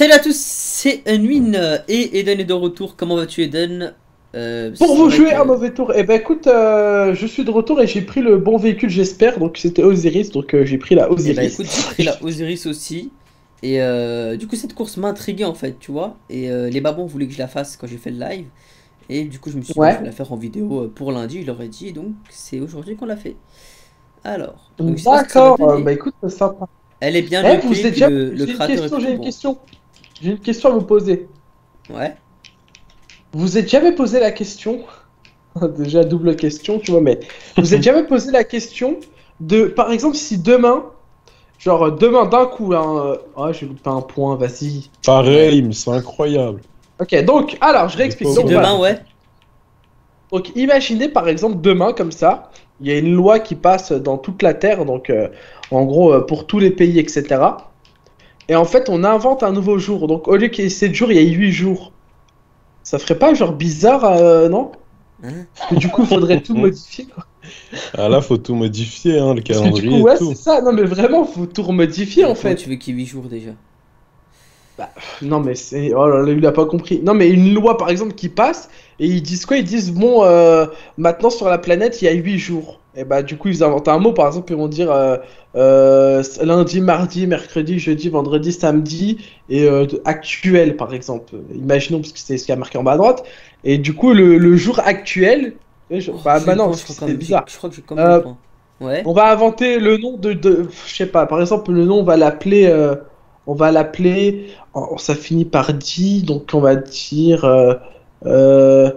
Salut à tous, c'est Unwin et Eden est de retour. Comment vas-tu, Eden? Pour vous jouer un mauvais tour, eh ben écoute, je suis de retour et j'ai pris le bon véhicule, j'espère. Donc c'était Osiris, donc j'ai pris la Et bah Osiris. écoute, j'ai pris la Osiris aussi. Et du coup, cette course m'intriguait en fait, tu vois. Et les babons voulaient que je la fasse quand j'ai fait le live. Et du coup, je me suis dit, bah, je vais Ouais, la faire en vidéo pour lundi, il aurait dit. Et donc, c'est aujourd'hui qu'on l'a fait. Alors, donc je sais pas ce que ça va d'accord, bah donner. écoute, c'est sympa. Elle est bien Eh, vous lutée, êtes puis déjà... le J'ai une créateur est question, plutôt j'ai une bon. question. J'ai une question à vous poser. Ouais. Vous êtes jamais posé la question, déjà double question, tu vois, mais vous êtes jamais posé la question de, par exemple, si demain, genre demain d'un coup, hein, oh, j'ai loupé un point, vas-y. Ouais. Pareil, mais c'est incroyable. Ok, donc, alors, je J'ai réexplique. pas Si Donc, oublié. demain, voilà. ouais. Donc imaginez par exemple demain comme ça, il y a une loi qui passe dans toute la Terre, donc en gros pour tous les pays, etc. Et en fait on invente un nouveau jour. Donc au lieu qu'il y ait 7 jours, il y a 8 jours. Ça ferait pas genre bizarre, non? Hein? Parce que du coup il faudrait tout modifier, quoi. Ah là, faut tout modifier, hein, le Parce que du coup, calendrier et ouais, c'est tout. ça. Non mais vraiment, faut tout remodifier Mais en comment tu fait. veux qu'il y ait 8 jours déjà? Non mais c'est... Oh là là, il a pas compris. Non mais une loi par exemple qui passe, et ils disent quoi? Ils disent, bon, maintenant sur la planète, il y a 8 jours. Et bah du coup, ils inventent un mot, par exemple, ils vont dire lundi, mardi, mercredi, jeudi, vendredi, samedi, et actuel, par exemple. Imaginons, parce que c'est ce qui a marqué en bas à droite. Et du coup, le jour actuel... Oh, bah j'ai le non, point, parce je que crois quand c'est même. bizarre. Je crois que j'ai comme le Euh, point. Ouais. on va inventer le nom je sais pas, par exemple, le nom, on va l'appeler... on va l'appeler... oh, ça finit par 10, donc on va dire... euh,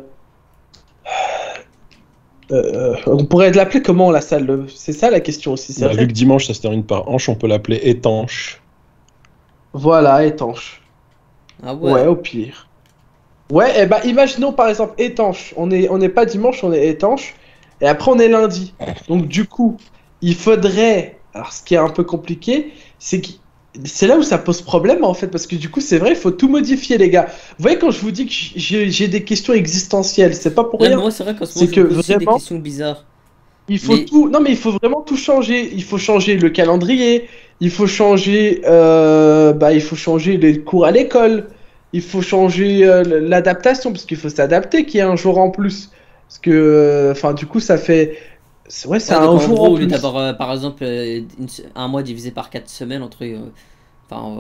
on pourrait l'appeler comment, la salle? C'est ça la question aussi, c'est Bah, vu vrai? que dimanche, ça se termine par hanche, on peut l'appeler étanche. Voilà, étanche. Ah Ouais, ouais. au pire. Ouais, et bah imaginons par exemple étanche. On n'est pas dimanche, on est étanche. Et après on est lundi. Donc du coup, il faudrait. Alors ce qui est un peu compliqué, c'est là où ça pose problème en fait, parce que du coup c'est vrai, il faut tout modifier les gars. Vous voyez quand je vous dis que j'ai des questions existentielles, c'est pas pour Non, mais rien. moi, c'est vrai qu'en ce moment, C'est je que me pose aussi des vraiment, questions bizarres. il faut Mais, tout. Non mais il faut vraiment tout changer. Il faut changer le calendrier. Il faut changer. Il faut changer les cours à l'école. Il faut changer l'adaptation parce qu'il faut s'adapter qu'il y ait un jour en plus. Parce que, enfin, du coup, ça fait. Ouais, c'est ouais, donc un en jour en gros, au lieu plus. d'avoir, par exemple, un mois divisé par 4 semaines, enfin,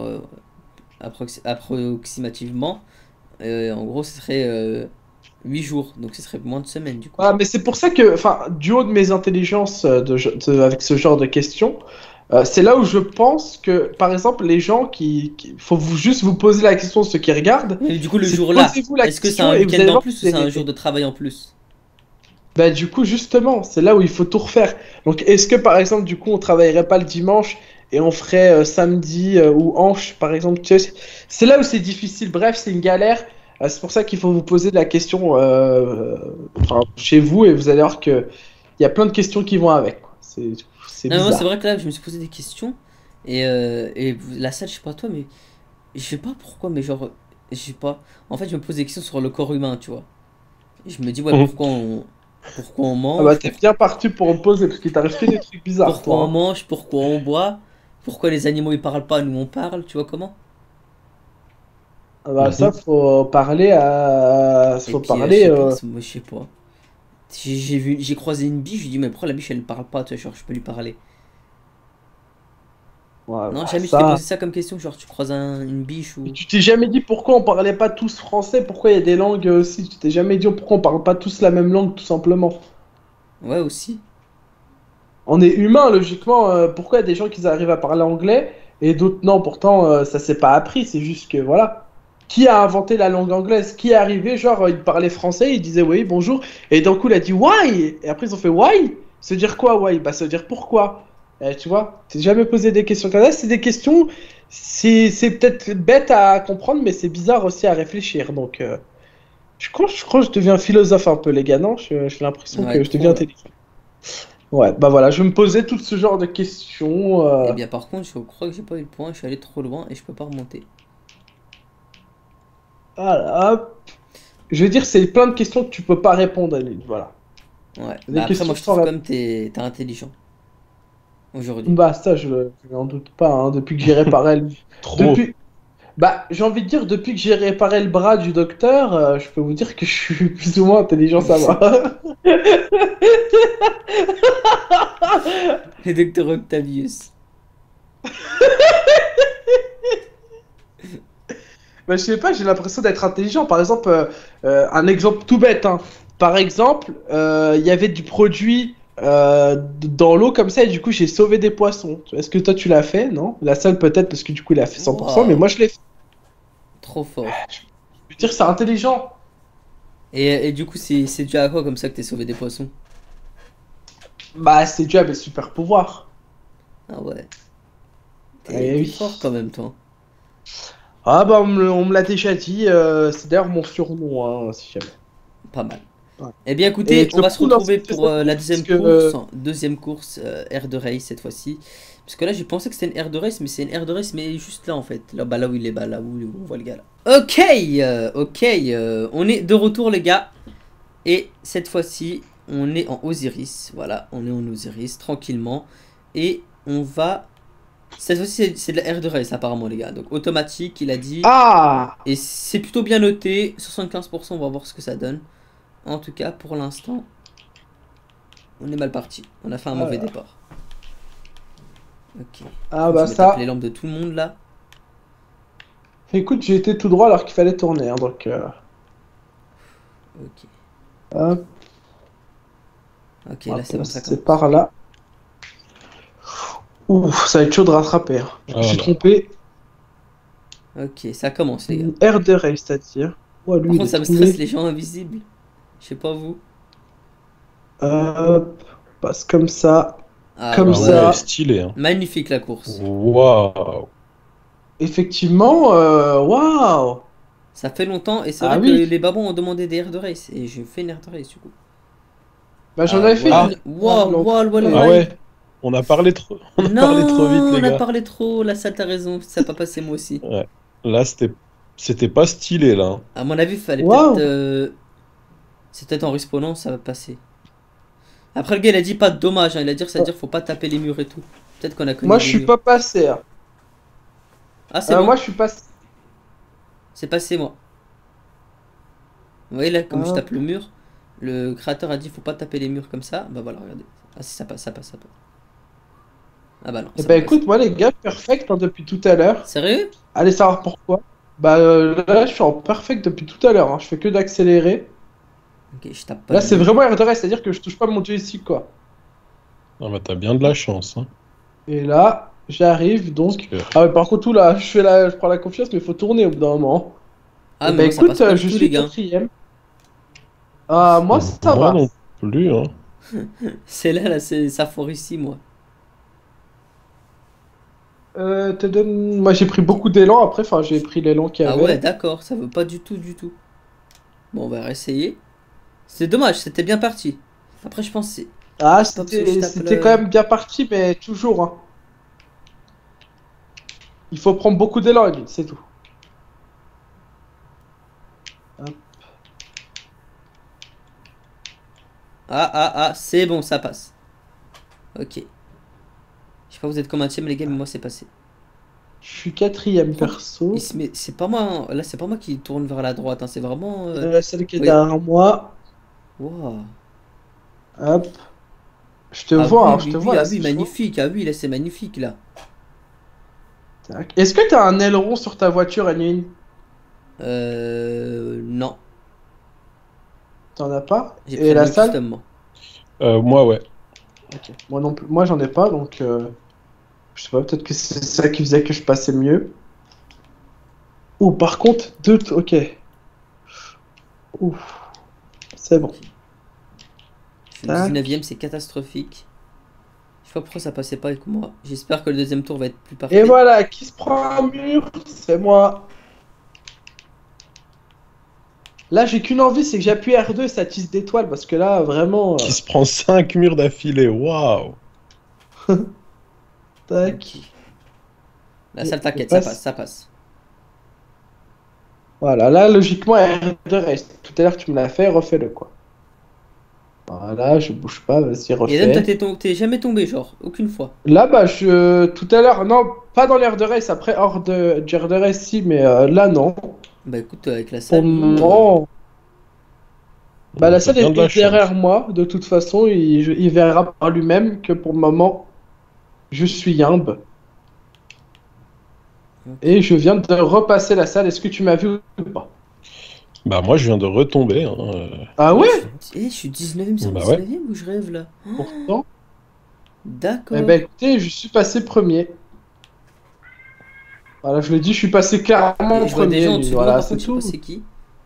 approximativement, en gros, ce serait 8 jours. Donc, ce serait moins de semaines, du coup. Ah, mais c'est pour ça que, enfin, du haut de mes intelligences avec ce genre de questions, c'est là où je pense que, par exemple, les gens faut juste vous poser la question, ceux qui regardent, Mais du coup, le c'est jour-là, posez-vous la est-ce que c'est un question et vous week-end allez en voir plus ou que c'est un jour de travail en plus? bah, du coup, justement, c'est là où il faut tout refaire. Donc, est-ce que, par exemple, du coup, on travaillerait pas le dimanche et on ferait samedi ou hanche, par exemple, tu sais, c'est là où c'est difficile. Bref, c'est une galère. C'est pour ça qu'il faut vous poser la question enfin, chez vous et vous allez voir que il y a plein de questions qui vont avec, quoi. C'est Non, mais moi, c'est bizarre. vrai que là, je me suis posé des questions. Et la salle, je sais pas toi, mais je sais pas pourquoi, mais genre, je sais pas. En fait, je me pose des questions sur le corps humain, tu vois. Et je me dis, ouais, pourquoi on Ah bah, mange, t'es bien parti pour me poser parce qu'il t'arrive que des trucs bizarres, pourquoi on toi, hein. mange, pourquoi on boit, pourquoi les animaux ils parlent pas, nous on parle, tu vois comment? Ah bah, ça, faut parler à... Et Faut puis, je parler... sais pas, moi, je sais pas. J'ai croisé une biche, je lui dis, mais pourquoi la biche elle ne parle pas, tu vois, genre, je peux lui parler. Ouais, Non, bah, jamais tu t'es ça... posé ça comme question, genre, tu croises une biche Et ou. tu t'es jamais dit pourquoi on parlait pas tous français, pourquoi il y a des langues aussi. Tu t'es jamais dit pourquoi on parle pas tous la même langue, tout simplement. Ouais, aussi. On est humain, logiquement. Pourquoi il y a des gens qui arrivent à parler anglais et d'autres non? Pourtant, ça s'est pas appris. C'est juste que voilà. Qui a inventé la langue anglaise? Qui est arrivé? Genre, il parlait français, il disait oui, bonjour. Et d'un coup, il a dit why? Et après, ils ont fait why? Se dire quoi, why? Bah, se dire pourquoi. Tu vois, t'es jamais posé des questions comme ça. C'est des questions. C'est peut-être bête à comprendre, mais c'est bizarre aussi à réfléchir. Donc. Je crois que je deviens philosophe un peu, les gars, non? J'ai l'impression Ouais, que je deviens trop, ouais. intelligent. Ouais, bah voilà, je me posais tout ce genre de questions. Et bien, par contre, je crois que j'ai pas eu le point, je suis allé trop loin et je peux pas remonter. Voilà, hop. Je veux dire, c'est plein de questions que tu peux pas répondre, Aline. Voilà. Ouais, C'est bah des après, moi questions je sans trouve quand réponse. même t'es intelligent aujourd'hui. Bah, ça, je n'en doute pas, hein, depuis que j'ai réparé le... Trop. Depuis... Bah, j'ai envie de dire, depuis que j'ai réparé le bras du docteur, je peux vous dire que je suis plus ou moins intelligent, ça va. Le docteur Octavius. Bah, je sais pas, j'ai l'impression d'être intelligent. Par exemple, un exemple tout bête, hein. Par exemple, il y avait du produit dans l'eau comme ça, et du coup, j'ai sauvé des poissons. Est-ce que toi, tu l'as fait? Non? La seule peut-être, parce que du coup, il a fait 100%, mais Waouh, moi, je l'ai fait. trop fort. Je veux dire, c'est intelligent. Et du coup, c'est dû à quoi comme ça que t'es sauvé des poissons? Bah, c'est dû à mes super pouvoirs. Ah ouais, Eh t'es fort oui. quand même, toi. Ah bah on me l'a déjà dit, c'est d'ailleurs mon surnom, hein, si jamais. Pas mal. Ouais. Eh bien, Et écoutez, tu on veux va se beaucoup lancer retrouver cette pour la parce deuxième que course. Deuxième course, air de race cette fois-ci. Parce que là, j'ai pensé que c'était une air de race, mais c'est une air de race, mais juste là en fait. Là, bah, là où il est, bah, là où on voit le gars là. Ok, on est de retour, les gars. Et cette fois-ci, on est en Osiris. Voilà, on est en Osiris, tranquillement. Et on va. Cette fois-ci, c'est de la air de race, apparemment, les gars. Donc, automatique, il a dit. Ah! Et c'est plutôt bien noté. 75%, on va voir ce que ça donne. En tout cas, pour l'instant, on est mal parti. On a fait un mauvais Voilà. départ. Ok. Ah Je bah vais mettre les ça. lampes de tout le monde là. Écoute, j'ai été tout droit alors qu'il fallait tourner, hein, donc Ok. hop, Ok, on va là c'est bon, ça passer commence. par là. Ouf, ça va être chaud de rattraper, hein. Je me suis Voilà. trompé. Ok, ça commence, les gars. R de race, c'est-à-dire. Ouais, Par lui, il contre, est ça me stresse tombé. les gens invisibles. Je sais pas vous. Hop, passe Ah comme Ah ouais, ça. ouais. stylé, hein. Magnifique la course. Waouh. Effectivement, waouh! Ça fait longtemps et c'est Ah vrai que oui, les babons ont demandé des airs de race. Et je fais une air de race du coup. bah j'en Ah avais fait ouais. une. Ah, Ah, Wow, donc, wow, what ah a ouais. ride. ouais, on a parlé trop, on a parlé trop vite, Non, les on a gars. parlé trop. Là, ça t'as raison. Ça n'a pas passé moi aussi. Ouais. Là, c'était pas stylé, là, hein. À mon avis, il fallait peut-être. Waouh! C'est peut-être en respawnant, ça va passer. Après, le gars, il a dit pas de dommage, hein. Il a dit, ça veut dire faut pas taper les murs et tout. Peut-être qu'on a Moi, cogné je des suis murs. pas passé, hein. Ah, c'est bon, Moi, je suis passé. c'est passé, moi. Vous voyez là, comme je tape Hop. le mur, le créateur a dit faut pas taper les murs comme ça. Bah voilà, regardez. Ah, si ça passe, ça passe, ça passe. Ah bah non, Eh ça ben va passer. écoute, moi les gars, perfect hein, depuis tout à l'heure. Sérieux? Allez savoir pourquoi. Bah là, je suis en perfect depuis tout à l'heure, hein. Je fais que d'accélérer. Ok, je tape pas Là, le c'est mur. vraiment RDRS, c'est-à-dire que je touche pas mon joystick, quoi. Ah bah t'as bien de la chance, hein. Et là, j'arrive Parce donc. que Ah ouais, par contre, tout là, je prends la confiance, mais il faut tourner au bout d'un moment. Ah, Eh mais ben moi ça passe écoute, pas du je tout, les suis gars. quatrième. Ah, moi, ça moi va. non plus, hein. C'est là, ça foire ici, moi. Moi, j'ai pris beaucoup d'élan après, enfin, j'ai pris l'élan qu'il y Ah ouais, avait. d'accord, ça veut pas du tout, du tout. Bon, on va réessayer. C'est dommage, c'était bien parti. Après, je pense que Ah, c'est pas parce que je tape c'était quand le. même bien parti, mais toujours, hein. Il faut prendre beaucoup d'élan, Emile, c'est tout. Hop. Ah, c'est bon, ça passe. Ok. Je sais pas, vous êtes combien mais les gars, mais moi c'est passé. Je suis quatrième Par contre, perso. c'est pas moi, hein. Là, c'est pas moi qui tourne vers la droite, hein. C'est vraiment. Celle qui est Oui. derrière moi. Wow. Hop. Je te Ah vois, oui, hein, je oui, te oui, vois là, ah oui, c'est chaud. magnifique. Ah oui, là, c'est magnifique, là. Tac. Est-ce que t'as un aileron sur ta voiture, Anune? Non. T'en as pas? J'ai pris Et le la mien salle? custom, moi. Moi, ouais. Ok. Moi non plus. Moi j'en ai pas, donc je sais pas, peut-être que c'est ça qui faisait que je passais mieux. Ouh, par contre, ok. Ouh, c'est bon. Ok. Je suis Tac. 19ème, c'est catastrophique. Je sais pas pourquoi ça passait pas avec moi. J'espère que le deuxième tour va être plus Et parfait. voilà, qui se prend un mur? C'est moi. Là, j'ai qu'une envie, c'est que j'appuie R2 et ça tisse d'étoiles, parce que là, vraiment. Qui se prend 5 murs d'affilée, waouh. Tac. Ok. La Et salle, on t'inquiète, ça passe, passe. ça passe. Voilà, là, logiquement, R2 reste. Tout à l'heure, tu me l'as fait, refais-le, quoi. Voilà, je bouge pas, vas-y, Et Eden, toi, refais. t'es jamais tombé, genre, aucune fois. Là, bah, tout à l'heure, non, pas dans l'air de race, après, hors de l'air de race, si, mais là, non. Bah écoute, avec la Pour le salle, nous, moment, bah, la T'as salle bien de est la chance. derrière moi, de toute façon, il verra par lui-même que pour le moment, je suis Yimbe. ok. Et je viens de repasser la salle, est-ce que tu m'as vu ou pas? Bah, moi, je viens de retomber. Hein. Ah Ouais, ouais? je suis 19ème sur Bah ouais. 19ème ou je rêve là? Pourtant. Eh D'accord. ben écoutez, je suis passé premier. Voilà, je l'ai dit, je suis passé clairement Et je vois des premier, gens lui. au-dessus de moi, Voilà, par c'est contre, je sais pas tout. c'est qui.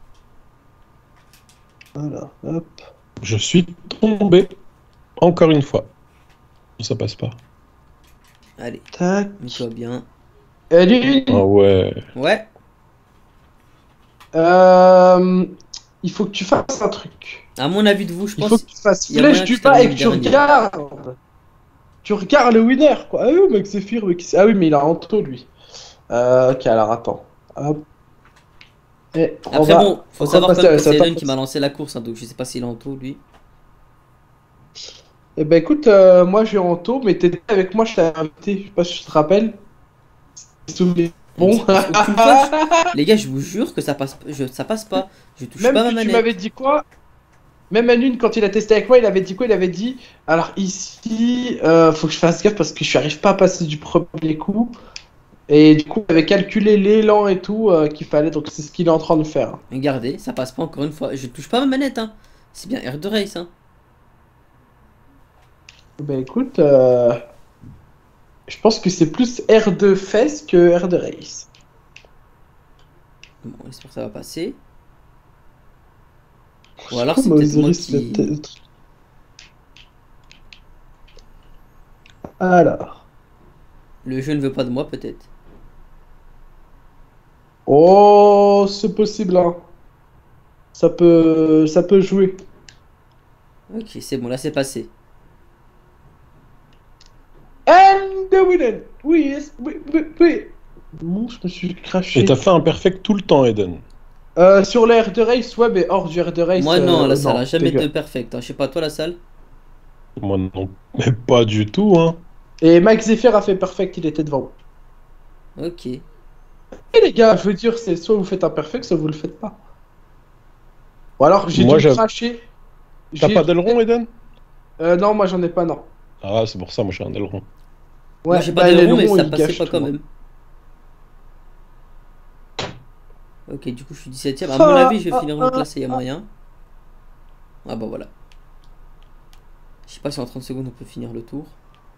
Voilà, hop, Je suis tombé. Encore une fois. Ça passe pas. Allez, tac. mets-toi bien. Allez, Ah ouais. Ouais, euh, il faut que tu fasses un truc. à mon avis de vous, je Il faut pense que tu fasses il y a flèche moyen que du je bas et termine que tu dernier. regardes. Tu regardes le winner, quoi. Ah oui, mec, Zephyr, mais ah oui, mais il a Anto, lui. Ok, alors attends. Hop. Et on Après, va bon, faut savoir quand repasser même à la que c'est salle. Eden qui m'a lancé la course, hein, donc je sais pas s'il est en taux, lui. Eh ben écoute, moi j'ai Anto, mais t'étais avec moi, je t'avais invité. Je sais pas si tu te rappelles. Souvenez. Bon. Aucune fois, les gars, je vous jure que ça passe, ça passe pas. Je touche Même pas ma que tu m'avais manette. dit quoi? Même Anune, quand il a testé avec moi, il avait dit quoi? Il avait dit, alors ici, faut que je fasse gaffe parce que je n'arrive pas à passer du premier coup. Et du coup, il avait calculé l'élan et tout qu'il fallait, donc c'est ce qu'il est en train de faire. Regardez, ça passe pas encore une fois. Je touche pas ma manette, hein. C'est bien R de race, hein. Ben écoute, je pense que c'est plus R de fesses que R de race. Bon, j'espère que ça va passer. Ou C'est alors quoi c'est peut-être moi Osiris, qui... Alors. Le jeu ne veut pas de moi, peut-être. Oh, c'est possible, hein. Ça peut jouer. Ok, c'est bon, là c'est passé. And the winner! Oui, yes, oui, oui, oui. Bon, je me suis Et craché. t'as fait un perfect tout le temps, Eden. Sur l'air de race, ouais, mais hors du air de race, Moi non, la salle non, a jamais dégueu. été perfect, hein. Je sais pas, toi la salle? Moi non. Mais pas du tout, hein. Et Mike Zephyr a fait perfect, il était devant. Ok. Et les gars, je veux dire, c'est soit vous faites un perfect, soit vous le faites pas. Ou alors j'ai dû Moi, me j'avais. cracher. T'as J'ai- pas d'aileron, Eden? Non, moi j'en ai pas, non. Ah, c'est pour ça, moi j'ai un aileron. Moi Ouais, j'ai pas bah d'aileron, mais l'aileron, ça il passait gâche pas tout, quand hein. même. Ok, du coup je suis 17ème. À mon avis, je vais finir mon classé, il y a moyen. Ah bah voilà. Je sais pas si en 30 secondes on peut finir le tour.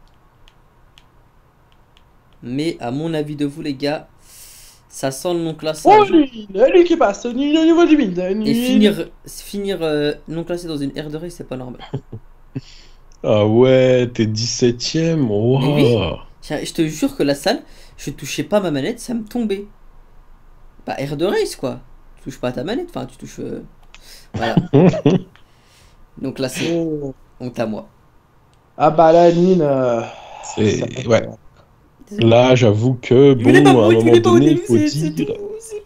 Mais à mon avis de vous les gars, ça sent le non Oh, classage. lui qui passe, au niveau du mid. Et finir non classé dans une aire de race, c'est pas normal. Ah ouais, t'es 17ème. Mais oui, Waouh. je te jure que la salle, je touchais pas ma manette, ça me tombait. Bah air de race quoi. Tu touches pas ta manette, enfin tu touches... Voilà. Donc là c'est Oh. honte à moi. Ah bah là, Nine, C'est. Ouais. Désolé. Là, j'avoue que, Il est pas bon, à un bon, il moment est pas au donné, il début, faut c'est tout. dire.